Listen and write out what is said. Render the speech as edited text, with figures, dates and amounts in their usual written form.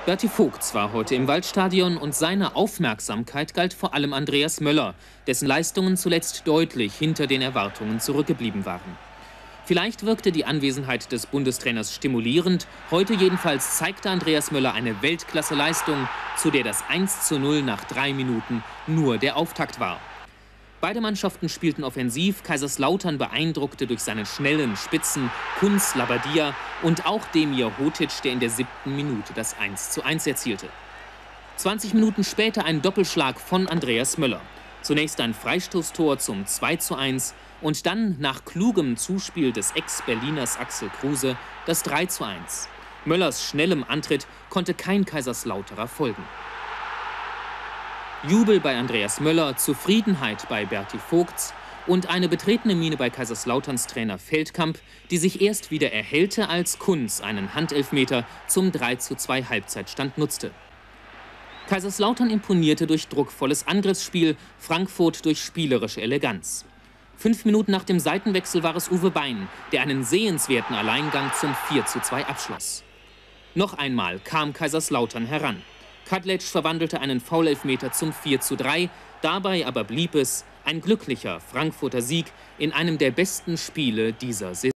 Berti Vogts war heute im Waldstadion und seine Aufmerksamkeit galt vor allem Andreas Möller, dessen Leistungen zuletzt deutlich hinter den Erwartungen zurückgeblieben waren. Vielleicht wirkte die Anwesenheit des Bundestrainers stimulierend. Heute jedenfalls zeigte Andreas Möller eine Weltklasse-Leistung, zu der das 1:0 nach 3 Minuten nur der Auftakt war. Beide Mannschaften spielten offensiv. Kaiserslautern beeindruckte durch seine schnellen Spitzen Kuns, Labadia und auch Demir Hotić, der in der 7. Minute das 1:1 erzielte. 20 Minuten später ein Doppelschlag von Andreas Möller. Zunächst ein Freistoßtor zum 2:1 und dann nach klugem Zuspiel des Ex-Berliners Axel Kruse das 3:1. Möllers schnellem Antritt konnte kein Kaiserslauterer folgen. Jubel bei Andreas Möller, Zufriedenheit bei Berti Vogts und eine betretene Miene bei Kaiserslauterns Trainer Feldkamp, die sich erst wieder erhellte, als Kuns einen Handelfmeter zum 3:2 Halbzeitstand nutzte. Kaiserslautern imponierte durch druckvolles Angriffsspiel, Frankfurt durch spielerische Eleganz. 5 Minuten nach dem Seitenwechsel war es Uwe Bein, der einen sehenswerten Alleingang zum 4:2 abschloss. Noch einmal kam Kaiserslautern heran. Kadlec verwandelte einen Foulelfmeter zum 4:3, dabei aber blieb es ein glücklicher Frankfurter Sieg in einem der besten Spiele dieser Saison.